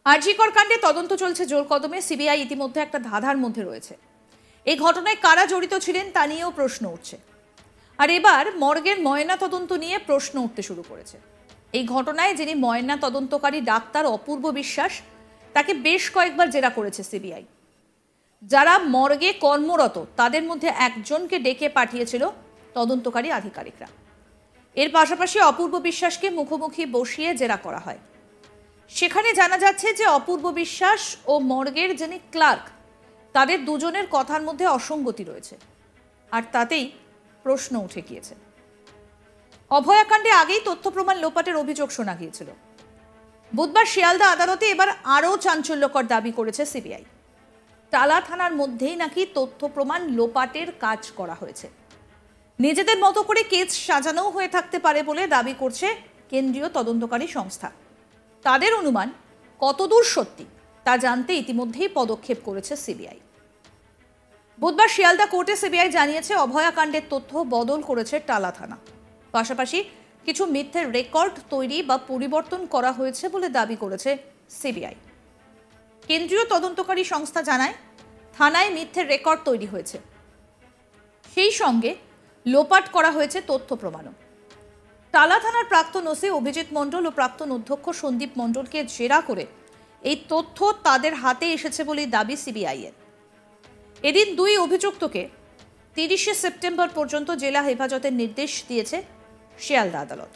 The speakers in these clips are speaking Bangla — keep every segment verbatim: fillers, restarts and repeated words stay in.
আর জি কর কাণ্ডে তদন্ত চলছে জোর কদমে। সিবিআই ইতিমধ্যে একটা ধাঁধার মধ্যে রয়েছে। এই ঘটনায় কারা জড়িত ছিলেন তা নিয়েও প্রশ্ন উঠছে। আর এবার মর্গের ময়না তদন্ত নিয়ে প্রশ্ন উঠতে শুরু করেছে। এই ঘটনায় যিনি ময়না তদন্তকারী ডাক্তার অপূর্ব বিশ্বাস, তাকে বেশ কয়েকবার জেরা করেছে সিবিআই। যারা মর্গে কর্মরত তাদের মধ্যে একজনকে ডেকে পাঠিয়েছিল তদন্তকারী আধিকারিকরা। এর পাশাপাশি অপূর্ব বিশ্বাসকে মুখোমুখি বসিয়ে জেরা করা হয়। সেখানে জানা যাচ্ছে যে অপূর্ব বিশ্বাস ও মর্গের যিনি ক্লার্ক, তাদের দুজনের কথার মধ্যে অসঙ্গতি রয়েছে। আর তাতেই প্রশ্ন উঠে গিয়েছে। অভয়াকাণ্ডে আগেই তথ্য প্রমাণ লোপাটের অভিযোগ শোনা গিয়েছিল। বুধবার শিয়ালদা আদালতে এবার আরও চাঞ্চল্যকর দাবি করেছে সিবিআই। টালা থানার মধ্যেই নাকি তথ্য প্রমাণ লোপাটের কাজ করা হয়েছে। নিজেদের মতো করে কেস সাজানো হয়ে থাকতে পারে বলে দাবি করছে কেন্দ্রীয় তদন্তকারী সংস্থা। তাদের অনুমান কতদূর সত্যি তা জানতে ইতিমধ্যেই পদক্ষেপ করেছে সিবিআই। বুধবার শিয়ালদা কোর্টে সিবিআই জানিয়েছে অভয়াকাণ্ডের তথ্য বদল করেছে টালা থানা। পাশাপাশি কিছু মিথ্যের রেকর্ড তৈরি বা পরিবর্তন করা হয়েছে বলে দাবি করেছে সিবিআই। কেন্দ্রীয় তদন্তকারী সংস্থা জানায় থানায় মিথ্যের রেকর্ড তৈরি হয়েছে, সেই সঙ্গে লোপাট করা হয়েছে তথ্য প্রমাণও। টালা থানার প্রাক্তন ওসি অভিজিৎ মণ্ডল ও প্রাক্তন অধ্যক্ষ সন্দীপ মণ্ডলকে জেরা করে এই তথ্য তাদের হাতে এসেছে বলে দাবি সিবিআই এর। এদিন দুই অভিযুক্তকে তিরিশে সেপ্টেম্বর পর্যন্ত জেলা হেফাজতের নির্দেশ দিয়েছে শিয়ালদা আদালত।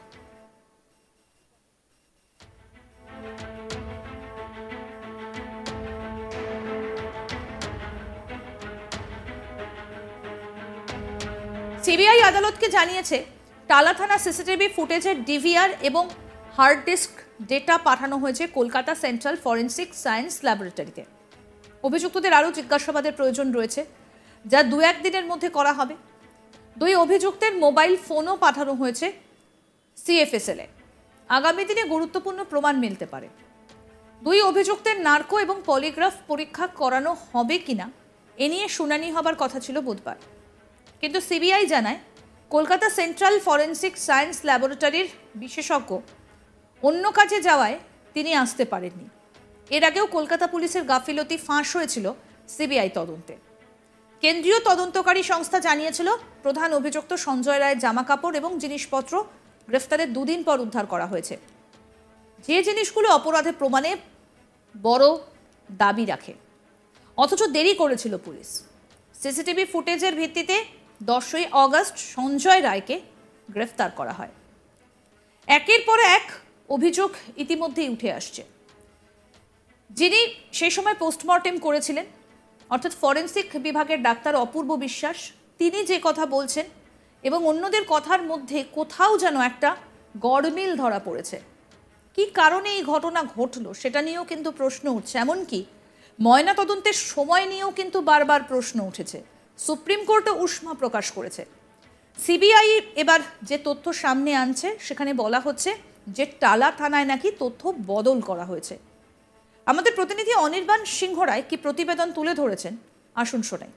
সিবিআই আদালতকে জানিয়েছে টালা থানা সিসিটিভি ফুটেজের ডিভিআর এবং হার্ড ডিস্ক ডেটা পাঠানো হয়েছে কলকাতা সেন্ট্রাল ফরেন্সিক সায়েন্স ল্যাবরেটরিতে। অভিযুক্তদের আরও জিজ্ঞাসাবাদের প্রয়োজন রয়েছে, যা দু একদিনের মধ্যে করা হবে। দুই অভিযুক্তের মোবাইল ফোনও পাঠানো হয়েছে সিএফএসএল এ। আগামী দিনে গুরুত্বপূর্ণ প্রমাণ মিলতে পারে। দুই অভিযুক্তের নার্কো এবং পলিগ্রাফ পরীক্ষা করানো হবে কিনা এ নিয়ে শুনানি হবার কথা ছিল বুধবার, কিন্তু সিবিআই জানায় কলকাতা সেন্ট্রাল ফরেন্সিক সায়েন্স ল্যাবরেটরির বিশেষজ্ঞ অন্য কাজে যাওয়ায় তিনি আসতে পারেননি। এর আগেও কলকাতা পুলিশের গাফিলতি ফাঁস হয়েছিল সিবিআই তদন্তে। কেন্দ্রীয় তদন্তকারী সংস্থা জানিয়েছিল প্রধান অভিযুক্ত সঞ্জয় রায়ের জামাকাপড় এবং জিনিসপত্র গ্রেফতারের দুদিন পর উদ্ধার করা হয়েছে, যে জিনিসগুলো অপরাধের প্রমাণে বড় দাবি রাখে। অথচ দেরি করেছিল পুলিশ। সিসিটিভি ফুটেজের ভিত্তিতে দশই অগস্ট সঞ্জয় রায়কে গ্রেফতার করা হয়। একের পর এক অভিযোগ ইতিমধ্যেই উঠে আসছে। যিনি সেই সময় পোস্টমর্টেম করেছিলেন, অর্থাৎ ফরেন্সিক বিভাগের ডাক্তার অপূর্ব বিশ্বাস, তিনি যে কথা বলছেন এবং অন্যদের কথার মধ্যে কোথাও যেন একটা গড়মিল ধরা পড়েছে। কি কারণে এই ঘটনা ঘটলো সেটা নিয়েও কিন্তু প্রশ্ন উঠছে। এমনকি ময়না তদন্তের সময় নিয়েও কিন্তু বারবার প্রশ্ন উঠেছে। সুপ্রিম কোর্টও উষ্মা প্রকাশ করেছে। সিবিআই এবার যে তথ্য সামনে আনছে সেখানে বলা হচ্ছে যে টালা থানায় নাকি তথ্য বদল করা হয়েছে। আমাদের প্রতিনিধি অনির্বাণ সিংহ রায় কি প্রতিবেদন তুলে ধরেছেন, আসুন শোনাই।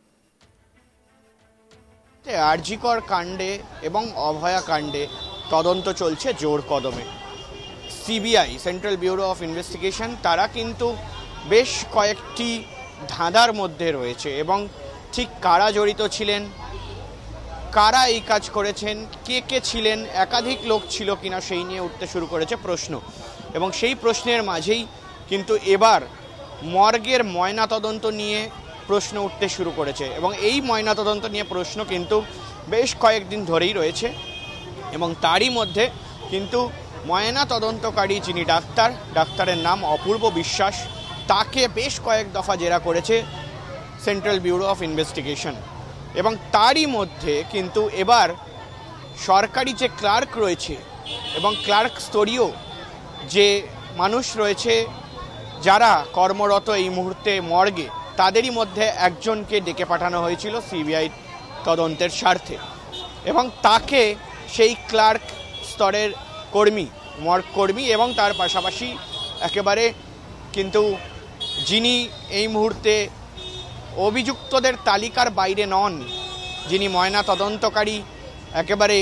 আর জি কর কাণ্ডে এবং অভয়া কাণ্ডে তদন্ত চলছে জোর কদমে। CBI Central Bureau of Investigation তারা কিন্তু বেশ কয়েকটি ধাঁধার মধ্যে রয়েছে এবং ঠিক কারা জড়িত ছিলেন, কারা এই কাজ করেছেন, কে কে ছিলেন, একাধিক লোক ছিল কিনা সেই নিয়ে উঠতে শুরু করেছে প্রশ্ন। এবং সেই প্রশ্নের মাঝেই কিন্তু এবার মর্গের ময়না তদন্ত নিয়ে প্রশ্ন উঠতে শুরু করেছে এবং এই ময়না তদন্ত নিয়ে প্রশ্ন কিন্তু বেশ কয়েকদিন ধরেই রয়েছে। এবং তারই মধ্যে কিন্তু ময়না তদন্তকারী যিনি ডাক্তার, ডাক্তারের নাম অপূর্ব বিশ্বাস, তাকে বেশ কয়েক দফা জেরা করেছে সেন্ট্রাল ব্যুরো অফ ইনভেস্টিগেশন। এবং তারই মধ্যে কিন্তু এবার সরকারি যে ক্লার্ক রয়েছে এবং ক্লার্ক স্তরীয় যে মানুষ রয়েছে যারা কর্মরত এই মুহূর্তে মর্গে, তাদেরই মধ্যে একজনকে ডেকে পাঠানো হয়েছিল সিবিআই তদন্তের স্বার্থে। এবং তাকে সেই ক্লার্ক স্তরের কর্মী, মর্গ কর্মী এবং তার পাশাপাশি একেবারে কিন্তু যিনি এই মুহূর্তে অভিযুক্তদের তালিকার বাইরে নন, যিনি ময়না তদন্তকারী একেবারে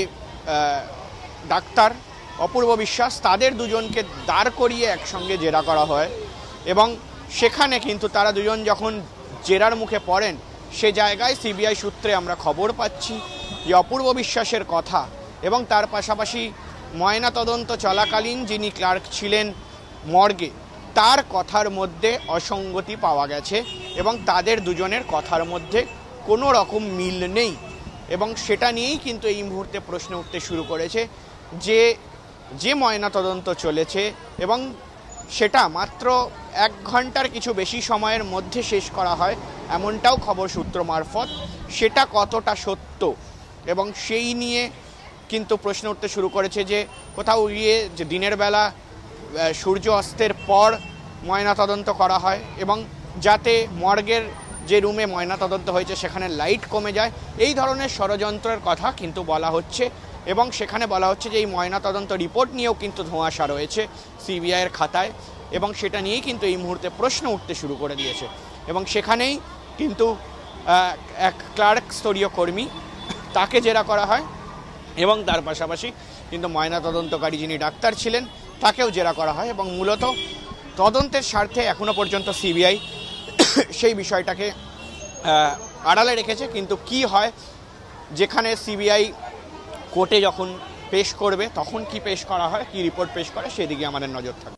ডাক্তার অপূর্ব বিশ্বাস, তাদের দুজনকে দাঁড় করিয়ে একসঙ্গে জেরা করা হয়। এবং সেখানে কিন্তু তারা দুজন যখন জেরার মুখে পড়েন সে জায়গায় সিবিআই সূত্রে আমরা খবর পাচ্ছি যে অপূর্ব বিশ্বাসের কথা এবং তার পাশাপাশি ময়নাতদন্ত চলাকালীন যিনি ক্লার্ক ছিলেন মর্গে তার কথার মধ্যে অসঙ্গতি পাওয়া গেছে এবং তাদের দুজনের কথার মধ্যে কোনো রকম মিল নেই এবং সেটা নিয়েই কিন্তু এই মুহূর্তে প্রশ্ন উঠতে শুরু করেছে যে যে ময়নাতদন্ত চলেছে এবং সেটা মাত্র এক ঘন্টার কিছু বেশি সময়ের মধ্যে শেষ করা হয় এমনটাও খবর সূত্র মারফত, সেটা কতটা সত্য এবং সেই নিয়ে কিন্তু প্রশ্ন উঠতে শুরু করেছে যে কোথাও গিয়ে যে দিনের বেলা সূর্য অস্তের পর ময়নাতদন্ত করা হয় এবং যাতে মর্গের যে রুমে ময়নাতদন্ত হয়েছে সেখানে লাইট কমে যায়, এই ধরনের ষড়যন্ত্রের কথা কিন্তু বলা হচ্ছে এবং সেখানে বলা হচ্ছে যে এই ময়নাতদন্ত রিপোর্ট নিয়েও কিন্তু ধোঁয়াশা রয়েছে সিবিআইয়ের খাতায় এবং সেটা নিয়েই কিন্তু এই মুহূর্তে প্রশ্ন উঠতে শুরু করে দিয়েছে এবং সেখানেই কিন্তু এক ক্লার্ক স্তরীয় কর্মী তাকে জেরা করা হয় এবং তার পাশাপাশি কিন্তু ময়নাতদন্তকারী যিনি ডাক্তার ছিলেন তাকেও জেরা করা হয় এবং মূলত তদন্তের স্বার্থে এখনো পর্যন্ত সিবিআই সেই বিষয়টাকে আড়ালে রেখেছে। কিন্তু কি হয় যেখানে সিবিআই কোর্টে যখন পেশ করবে তখন কি পেশ করা হয়, কি রিপোর্ট পেশ করে সেদিকে আমাদের নজর থাকবে।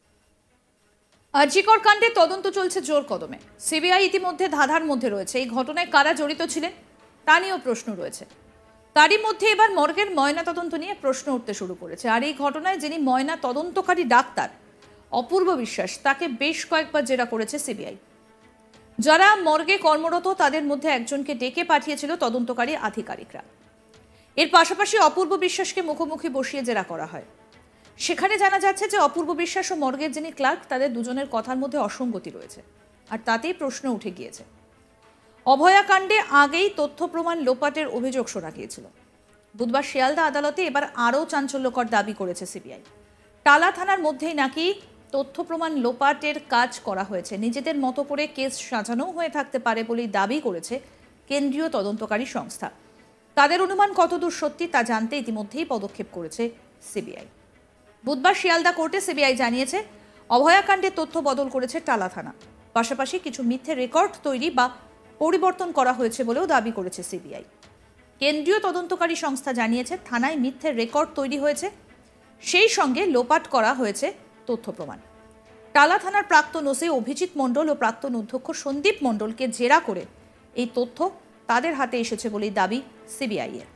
আরজিকর কাণ্ডে তদন্ত চলছে জোর কদমে। সিবিআই ইতিমধ্যে ধাঁধার মধ্যে রয়েছে। এই ঘটনায় কারা জড়িত ছিলেন তা নিয়েও প্রশ্ন রয়েছে। তারই মধ্যে এবার মর্গের ময়না তদন্ত নিয়ে প্রশ্ন উঠতে শুরু করেছে। আর এই ঘটনায় যিনি ময়না তদন্তকারী ডাক্তার অপূর্ব বিশ্বাস, তাকে বেশ কয়েকবার জেরা করেছে সিবিআই। যারা মর্গে কর্মরত তাদের মধ্যে একজনকে ডেকে পাঠিয়েছিল তদন্তকারী আধিকারিকরা। এর পাশাপাশি অপূর্ব বিশ্বাসকে মুখোমুখি বসিয়ে জেরা করা হয়। সেখানে জানা যাচ্ছে যে অপূর্ব বিশ্বাস ও মর্গের যিনি ক্লার্ক তাদের দুজনের কথার মধ্যে অসঙ্গতি রয়েছে, আর তাতেই প্রশ্ন উঠে গিয়েছে। অভয়াকাণ্ডে আগেই তথ্য প্রমাণ লোপাটের অভিযোগ শোনা গিয়েছিল। বুধবার শিয়ালদা আদালতে এবার আরও চাঞ্চল্যকর দাবি করেছে সিবিআই। টালা থানার মধ্যেই নাকি তথ্য প্রমাণ লোপাটের কাজ করা হয়েছে। নিজেদের মতো করে কেস সাজানো হয়ে থাকতে পারে বলেই দাবি করেছে কেন্দ্রীয় তদন্তকারী সংস্থা। তাদের অনুমান কতদূর সত্যি তা জানতে ইতিমধ্যেই পদক্ষেপ করেছে সিবিআই। বুধবার শিয়ালদা কোর্টে সিবিআই জানিয়েছে অভয়াকাণ্ডে তথ্য বদল করেছে টালা থানা। পাশাপাশি কিছু মিথ্যে রেকর্ড তৈরি বা পরিবর্তন করা হয়েছে বলেও দাবি করেছে সিবিআই। কেন্দ্রীয় তদন্তকারী সংস্থা জানিয়েছে থানায় মিথ্যে রেকর্ড তৈরি হয়েছে, সেই সঙ্গে লোপাট করা হয়েছে তথ্য প্রমাণ। টালা থানার প্রাক্তন ওসি অভিজিৎ মণ্ডল ও প্রাক্তন অধ্যক্ষ সন্দীপ মণ্ডলকে জেরা করে এই তথ্য তাদের হাতে এসেছে বলেই দাবি সিবিআই এর।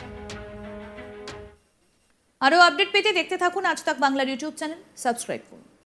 আরও আপডেট পেতে দেখতে থাকুন আজ তাক বাংলার ইউটিউব চ্যানেল, সাবস্ক্রাইব করুন।